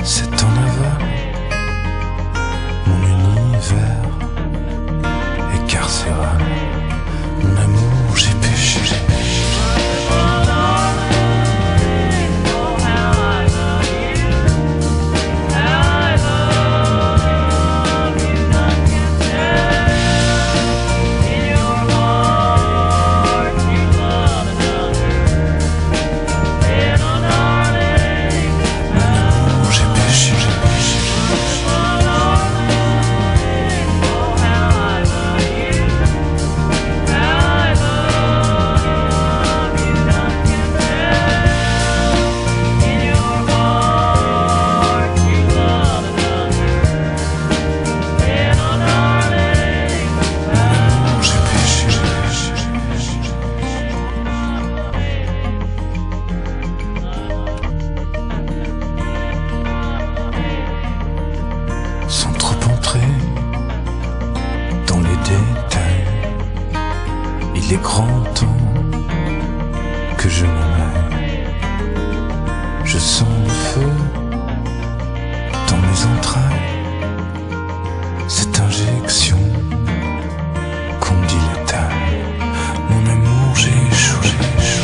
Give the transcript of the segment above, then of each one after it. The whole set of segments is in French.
C'est en aval, mon univers est carcéral. Mon amour, j'ai péché, j'ai péché. Sans trop entrer dans les détails, il est grand temps que je m'en aille. Je sens le feu dans mes entrailles, cette injection qu'on me dit létale. Mon amour, j'ai échoué, j'ai échoué.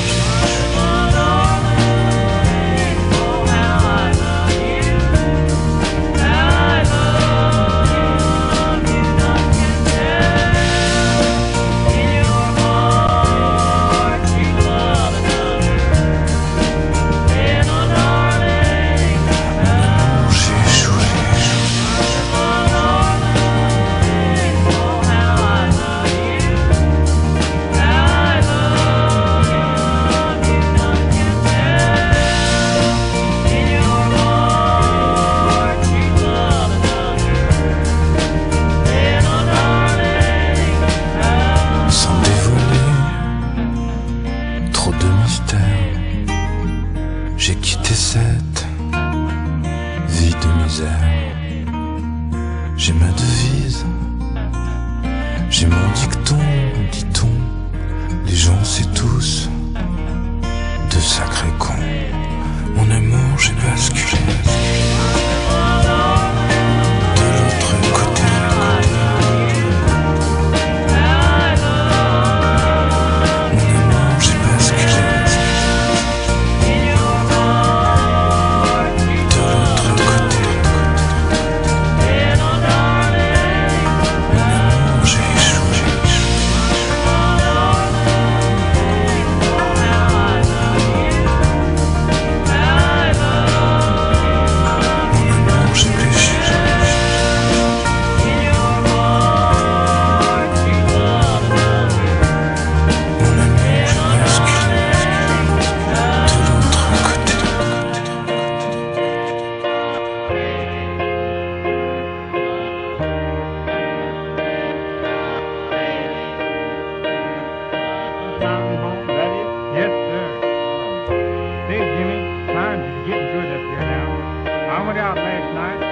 J'ai quitté cette vie de misère. J'ai ma devise, j'ai mon dicton, dit-on. Les gens c'est tous de sacrés cons. Mon amour, j'ai basculé de l'autre côté. I went out last night.